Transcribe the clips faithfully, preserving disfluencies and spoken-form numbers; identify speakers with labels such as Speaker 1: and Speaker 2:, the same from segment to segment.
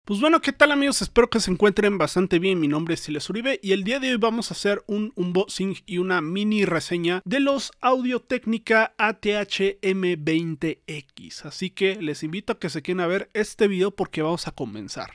Speaker 1: Pues bueno, ¿qué tal amigos? Espero que se encuentren bastante bien. Mi nombre es Siles Uribe y el día de hoy vamos a hacer un unboxing y una mini reseña de los Audio-Technica A T H M veinte X. Así que les invito a que se queden a ver este video porque vamos a comenzar.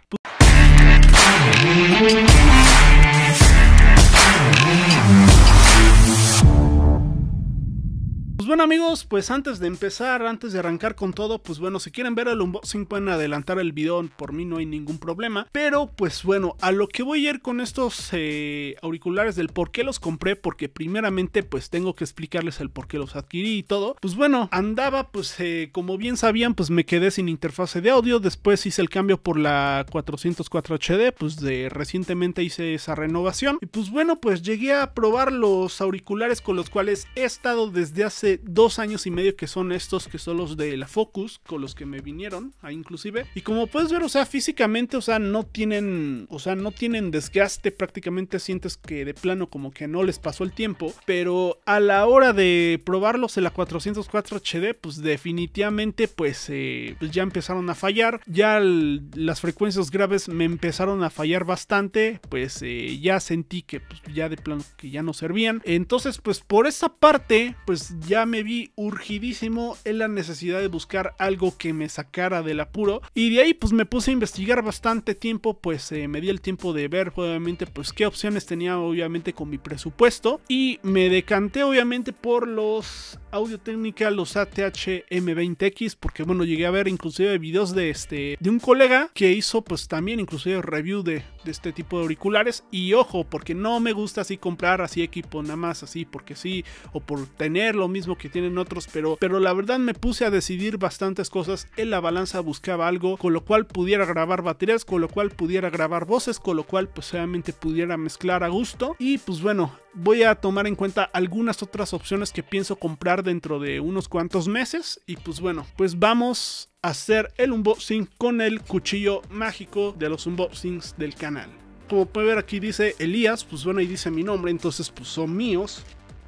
Speaker 1: Pues bueno amigos, pues antes de empezar, antes de arrancar con todo, pues bueno, si quieren ver el unboxing pueden adelantar el video, por mí no hay ningún problema. Pero pues bueno, a lo que voy a ir con estos eh, auriculares del por qué los compré, porque primeramente pues tengo que explicarles el por qué los adquirí y todo. Pues bueno, andaba pues eh, como bien sabían, pues me quedé sin interfase de audio, después hice el cambio por la cuatrocientos cuatro H D, pues de recientemente hice esa renovación. Y pues bueno, pues llegué a probar los auriculares con los cuales he estado desde hace dos años y medio, que son estos, que son los de la Focus, con los que me vinieron ahí inclusive. Y como puedes ver, o sea, físicamente, o sea, no tienen, o sea, no tienen desgaste, prácticamente sientes que de plano como que no les pasó el tiempo. Pero a la hora de probarlos en la cuatrocientos cuatro H D, pues definitivamente, pues, eh, pues ya empezaron a fallar. Ya el, las frecuencias graves me empezaron a fallar bastante, pues eh, ya sentí que pues, ya de plano que ya no servían. Entonces, pues por esa parte, pues ya me vi urgidísimo en la necesidad de buscar algo que me sacara del apuro, y de ahí pues me puse a investigar bastante tiempo. Pues eh, me di el tiempo de ver obviamente pues qué opciones tenía obviamente con mi presupuesto, y me decanté obviamente por los Audio-Technica, los A T H M veinte X, porque bueno, llegué a ver inclusive videos de este de un colega que hizo pues también inclusive review de, de este tipo de auriculares. Y ojo, porque no me gusta así comprar así equipo nada más así porque sí, o por tener lo mismo que tienen otros, pero, pero la verdad me puse a decidir bastantes cosas. En la balanza buscaba algo con lo cual pudiera grabar baterías, con lo cual pudiera grabar voces, con lo cual pues obviamente pudiera mezclar a gusto. Y pues bueno, voy a tomar en cuenta algunas otras opciones que pienso comprar dentro de unos cuantos meses. Y pues bueno, pues vamos a hacer el unboxing con el cuchillo mágico de los unboxings del canal. Como pueden ver, aquí dice Elías, pues bueno, y dice mi nombre, entonces pues son míos.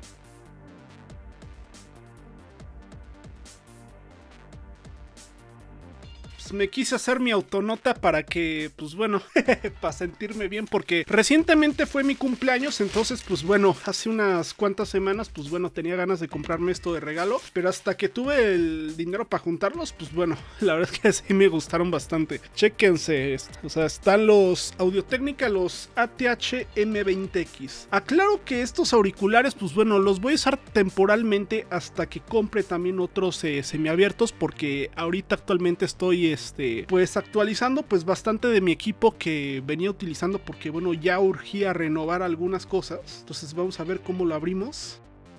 Speaker 1: Me quise hacer mi autonota para que, pues bueno, para sentirme bien, porque recientemente fue mi cumpleaños. Entonces pues bueno, hace unas cuantas semanas, pues bueno, tenía ganas de comprarme esto de regalo, pero hasta que tuve el dinero para juntarlos, pues bueno, la verdad es que sí me gustaron bastante. Chéquense esto, o sea, están los Audio-Technica, los A T H M veinte X. Aclaro que estos auriculares, pues bueno, los voy a usar temporalmente hasta que compre también otros eh, semiabiertos, porque ahorita actualmente estoy Este, pues actualizando pues bastante de mi equipo que venía utilizando, porque bueno, ya urgía renovar algunas cosas. Entonces vamos a ver cómo lo abrimos.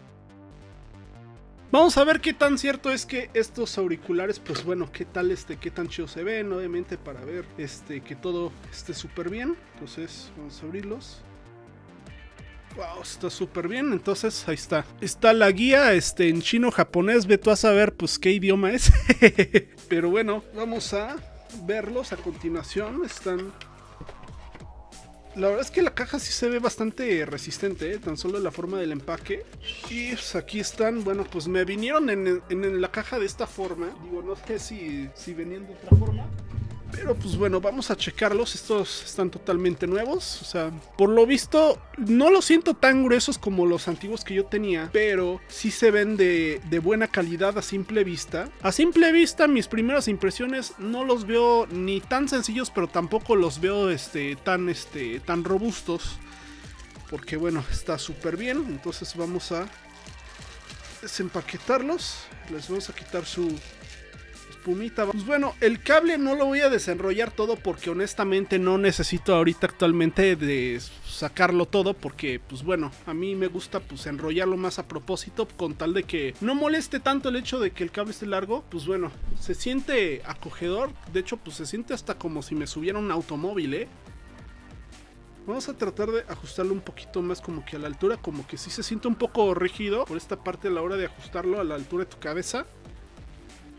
Speaker 1: Vamos a ver qué tan cierto es que estos auriculares, pues bueno, qué tal este, qué tan chido se ven, obviamente, para ver este, que todo esté súper bien. Entonces vamos a abrirlos. Wow, está súper bien. Entonces ahí está. Está la guía este, en chino, japonés. Ve tú a saber pues qué idioma es. Pero bueno, vamos a verlos a continuación. Están... La verdad es que la caja sí se ve bastante resistente, ¿eh? Tan solo la forma del empaque. Y pues aquí están. Bueno, pues me vinieron en, en, en la caja de esta forma. Digo, no sé si, si venían de otra forma, pero pues bueno, vamos a checarlos. Estos están totalmente nuevos. O sea, por lo visto no los siento tan gruesos como los antiguos que yo tenía, pero sí se ven de, de buena calidad a simple vista. A simple vista, mis primeras impresiones no los veo ni tan sencillos, pero tampoco los veo este, tan, este, tan robustos, porque bueno, está súper bien. Entonces vamos a desempaquetarlos. Les vamos a quitar su... Pumita. Pues bueno, el cable no lo voy a desenrollar todo, porque honestamente no necesito ahorita actualmente de sacarlo todo, porque pues bueno, a mí me gusta pues enrollarlo más a propósito, con tal de que no moleste tanto el hecho de que el cable esté largo. Pues bueno, se siente acogedor, de hecho pues se siente hasta como si me subiera un automóvil, eh. Vamos a tratar de ajustarlo un poquito más como que a la altura, como que sí se siente un poco rígido por esta parte a la hora de ajustarlo a la altura de tu cabeza.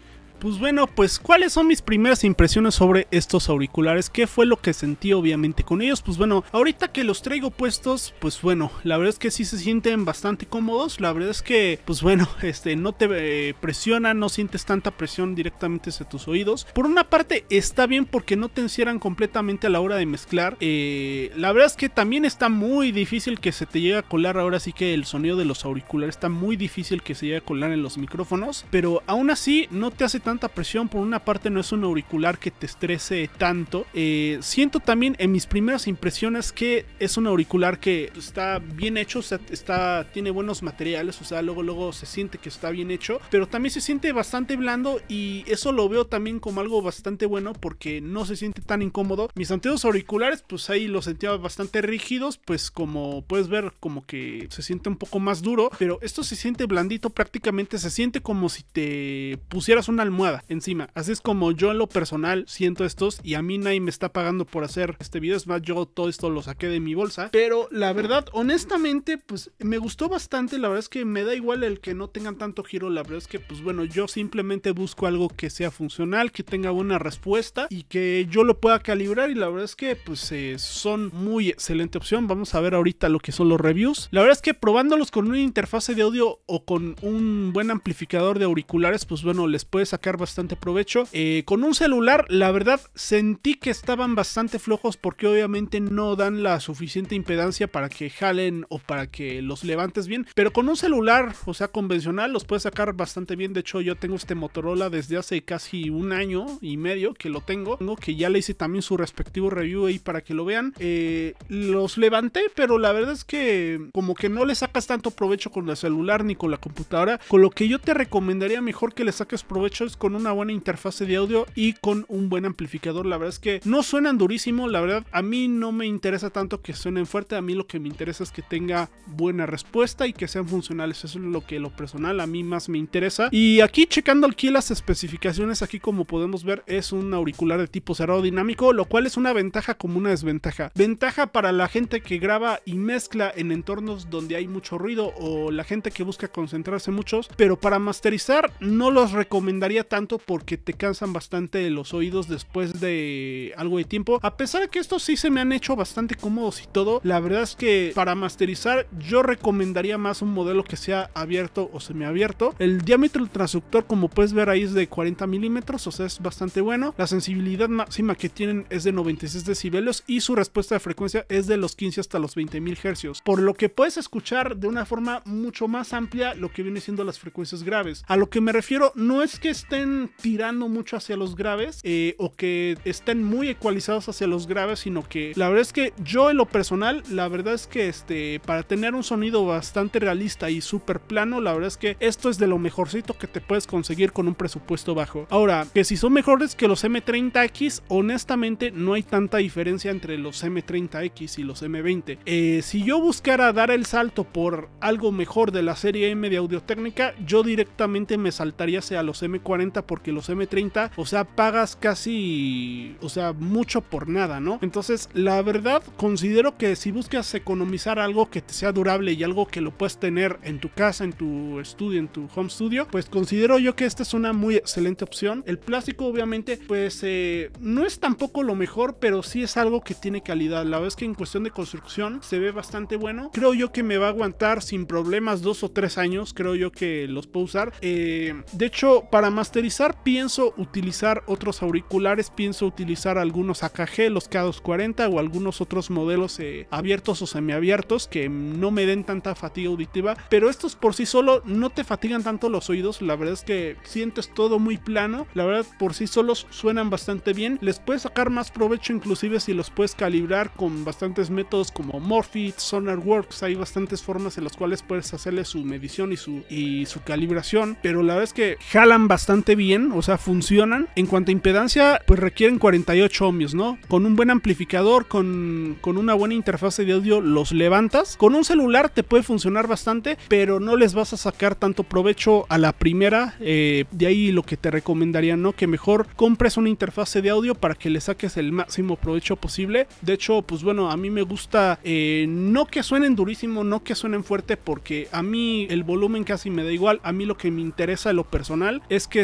Speaker 1: pues bueno, pues ¿cuáles son mis primeras impresiones sobre estos auriculares? ¿Qué fue lo que sentí obviamente con ellos? Pues bueno, ahorita que los traigo puestos, pues bueno, la verdad es que sí se sienten bastante cómodos. La verdad es que, pues bueno, este, no te eh, presionan, no sientes tanta presión directamente hacia tus oídos. Por una parte está bien porque no te encierran completamente a la hora de mezclar. Eh, la verdad es que también está muy difícil que se te llegue a colar, ahora sí que el sonido de los auriculares está muy difícil que se llegue a colar en los micrófonos, pero aún así no te hace tanta presión. Por una parte no es un auricular que te estrese tanto. Eh, siento también en mis primeras impresiones que es un auricular que está bien hecho, o sea, está, tiene buenos materiales, o sea, luego luego se siente que está bien hecho, pero también se siente bastante blando y eso lo veo también como algo bastante bueno porque no se siente tan incómodo. Mis anteriores auriculares, pues ahí los sentía bastante rígidos, pues como puedes ver como que se siente un poco más duro, pero esto se siente blandito, prácticamente se siente como si te pusieras una almohada encima. Así es como yo en lo personal siento estos, y a mí nadie me está pagando por hacer este video, es más, yo todo esto lo saqué de mi bolsa, pero la verdad, honestamente, pues me gustó bastante. La verdad es que me da igual el que no tengan tanto giro, la verdad es que pues bueno, yo simplemente busco algo que sea funcional, que tenga buena respuesta y que yo lo pueda calibrar, y la verdad es que pues eh, son muy excelente opción. Vamos a ver ahorita lo que son los reviews. La verdad es que probándolos con una interfase de audio o con un buen amplificador de auriculares, pues bueno, les puede sacar bastante provecho. Eh, con un celular, la verdad, sentí que estaban bastante flojos porque obviamente no dan la suficiente impedancia para que jalen o para que los levantes bien, pero con un celular, o sea, convencional, los puedes sacar bastante bien. De hecho, yo tengo este Motorola desde hace casi un año y medio que lo tengo, tengo que ya le hice también su respectivo review ahí para que lo vean. Eh, los levanté, pero la verdad es que como que no le sacas tanto provecho con el celular ni con la computadora. Con lo que yo te recomendaría mejor que le saques provecho es con una buena interfase de audio y con un buen amplificador. La verdad es que no suenan durísimo, la verdad a mí no me interesa tanto que suenen fuerte, a mí lo que me interesa es que tenga buena respuesta y que sean funcionales. Eso es lo que lo personal a mí más me interesa. Y aquí checando aquí las especificaciones, aquí como podemos ver es un auricular de tipo cerrado dinámico, lo cual es una ventaja como una desventaja. Ventaja para la gente que graba y mezcla en entornos donde hay mucho ruido o la gente que busca concentrarse muchos, pero para masterizar no los recomendaría tanto porque te cansan bastante los oídos después de algo de tiempo. A pesar de que estos sí se me han hecho bastante cómodos y todo, la verdad es que para masterizar yo recomendaría más un modelo que sea abierto o semiabierto. El diámetro del transductor, como puedes ver ahí, es de cuarenta milímetros, o sea, es bastante bueno. La sensibilidad máxima que tienen es de noventa y seis decibelios y su respuesta de frecuencia es de los quince hasta los veinte mil hercios, por lo que puedes escuchar de una forma mucho más amplia lo que viene siendo las frecuencias graves. A lo que me refiero no es que estén tirando mucho hacia los graves eh, o que estén muy ecualizados hacia los graves, sino que la verdad es que yo en lo personal, la verdad es que este, para tener un sonido bastante realista y súper plano, la verdad es que esto es de lo mejorcito que te puedes conseguir con un presupuesto bajo. Ahora, que si son mejores que los M treinta X, honestamente no hay tanta diferencia entre los M treinta X y los M veinte. Eh, si yo buscara dar el salto por algo mejor de la serie M de Audio-Técnica, yo directamente me saltaría hacia los M cuarenta, porque los M treinta, o sea, pagas casi, o sea, mucho por nada, ¿no? Entonces, la verdad, considero que si buscas economizar algo que te sea durable y algo que lo puedes tener en tu casa, en tu estudio, en tu home studio, pues considero yo que esta es una muy excelente opción. El plástico, obviamente, pues eh, no es tampoco lo mejor, pero sí es algo que tiene calidad. La verdad es que en cuestión de construcción se ve bastante bueno. Creo yo que me va a aguantar sin problemas dos o tres años. Creo yo que los puedo usar. Eh, de hecho, para masterizar pienso utilizar otros auriculares. Pienso utilizar algunos A K G, los K doscientos cuarenta o algunos otros modelos eh, abiertos o semiabiertos que no me den tanta fatiga auditiva. Pero estos por sí solo no te fatigan tanto los oídos. La verdad es que sientes todo muy plano. La verdad, por sí solos suenan bastante bien. Les puedes sacar más provecho inclusive si los puedes calibrar con bastantes métodos como Morphit, SonarWorks. Hay bastantes formas en las cuales puedes hacerle su medición y su, y su calibración, pero la verdad es que jalan bastante bien, o sea, funcionan. En cuanto a impedancia, pues requieren cuarenta y ocho ohmios, ¿no? Con un buen amplificador, con, con una buena interfase de audio, los levantas. Con un celular te puede funcionar bastante, pero no les vas a sacar tanto provecho a la primera. Eh, de ahí lo que te recomendaría, ¿no? Que mejor compres una interfase de audio para que le saques el máximo provecho posible. De hecho, pues bueno, a mí me gusta eh, no que suenen durísimo, no que suenen fuerte, porque a mí el volumen casi me da igual. A mí lo que me interesa en lo personal es que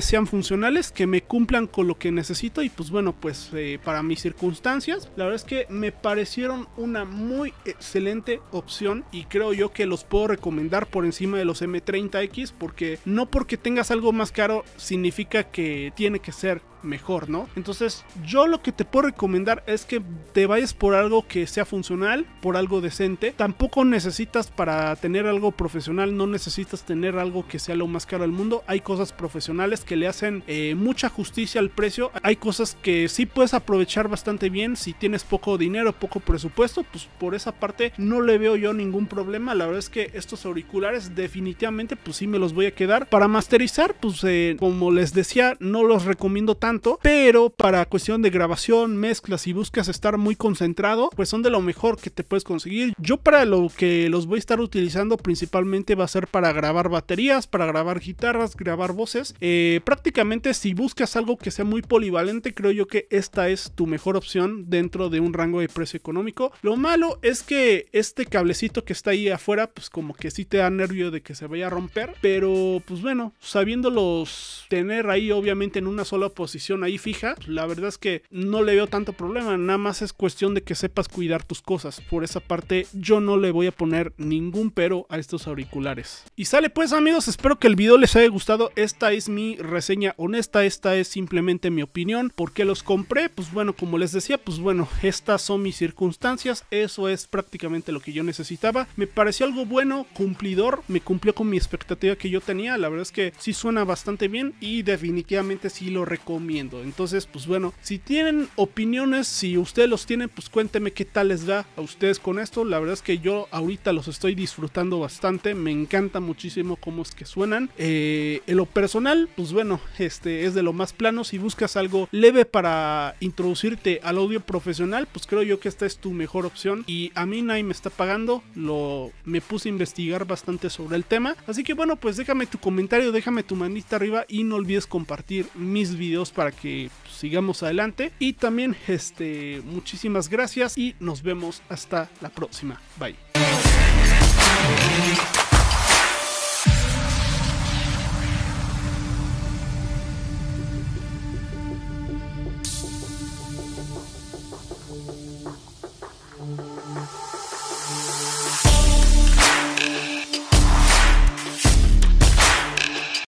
Speaker 1: sean funcionales, que me cumplan con lo que necesito y pues bueno, pues eh, para mis circunstancias, la verdad es que me parecieron una muy excelente opción y creo yo que los puedo recomendar por encima de los M treinta X, porque no porque tengas algo más caro significa que tiene que ser mejor, ¿no? Entonces yo lo que te puedo recomendar es que te vayas por algo que sea funcional, por algo decente. Tampoco necesitas, para tener algo profesional, no necesitas tener algo que sea lo más caro del mundo. Hay cosas profesionales que le hacen eh, mucha justicia al precio. Hay cosas que sí puedes aprovechar bastante bien si tienes poco dinero, poco presupuesto, pues por esa parte no le veo yo ningún problema. La verdad es que estos auriculares definitivamente pues sí me los voy a quedar. Para masterizar, pues eh, como les decía, no los recomiendo tanto, pero para cuestión de grabación, mezclas y buscas estar muy concentrado, pues son de lo mejor que te puedes conseguir. Yo para lo que los voy a estar utilizando principalmente va a ser para grabar baterías, para grabar guitarras, grabar voces. Eh, prácticamente si buscas algo que sea muy polivalente, creo yo que esta es tu mejor opción dentro de un rango de precio económico. Lo malo es que este cablecito que está ahí afuera, pues como que sí te da nervio de que se vaya a romper, pero pues bueno, sabiéndolos tener ahí obviamente en una sola posición ahí fija, la verdad es que no le veo tanto problema. Nada más es cuestión de que sepas cuidar tus cosas. Por esa parte yo no le voy a poner ningún pero a estos auriculares. Y sale pues, amigos, espero que el video les haya gustado. Esta es mi reseña honesta, esta es simplemente mi opinión. ¿Por qué los compré? Pues bueno, como les decía, pues bueno, estas son mis circunstancias, eso es prácticamente lo que yo necesitaba. Me pareció algo bueno, cumplidor, me cumplió con mi expectativa que yo tenía. La verdad es que sí suena bastante bien y definitivamente sí lo recomiendo. Entonces pues bueno, si tienen opiniones, si ustedes los tienen, pues cuéntenme qué tal les da a ustedes con esto. La verdad es que yo ahorita los estoy disfrutando bastante, me encanta muchísimo cómo es que suenan. Eh, en lo personal, pues bueno, este es de lo más plano. Si buscas algo leve para introducirte al audio profesional, pues creo yo que esta es tu mejor opción y a mí nadie me está pagando. Lo me puse a investigar bastante sobre el tema, así que bueno, pues déjame tu comentario, déjame tu manita arriba y no olvides compartir mis videos para que pues, sigamos adelante. Y también este muchísimas gracias y nos vemos hasta la próxima. Bye.